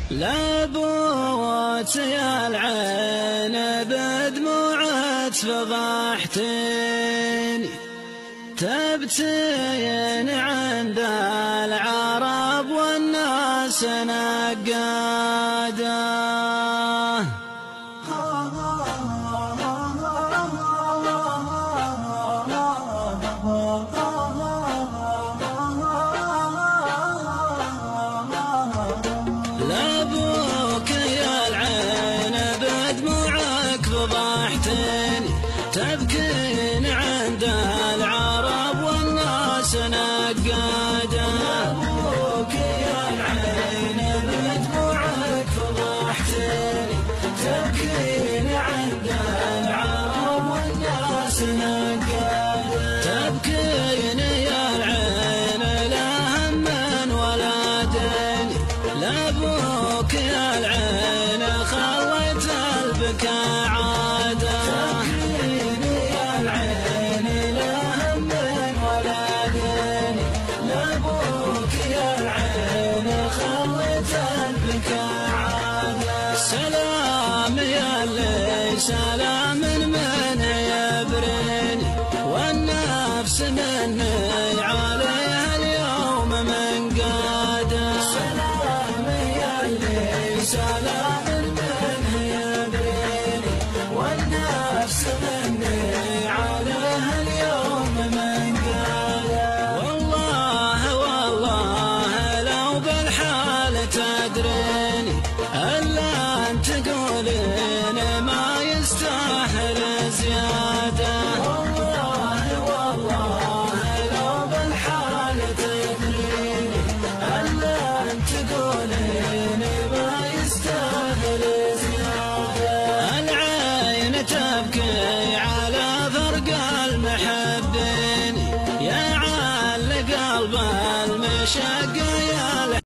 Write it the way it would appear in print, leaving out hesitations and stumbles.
لابوت يا العين بدموعك فضحتني، تبتين عند العرب والناس نقاده. لابوك يا العين بدموعك فضحتني، تبكين عند العرب والناس نقاده. لابوك يا العين بدموعك فضحتني، تبكين عند العرب والناس نقاده. تبكين يا العين لا هم ولا دين، لابوك يا العين خليت البكاء عاده. تبكين يا العين لا هم ولا دين، لابوك يا العين خليت البكاء عاده. سلام يا اللي سلام من يبرني، والنفس مني عليها اليوم من قاده. سلام من يبريني، والنفس مني عليها اليوم من قاده. والله والله لو بالحال تدريني، ألا أنت تقولين ما يستاهل زيادة. والله والله لو بالحال تدريني، ألا أنت تقولين تبكي على فرق المحبين، يا عال قلب المشقة يا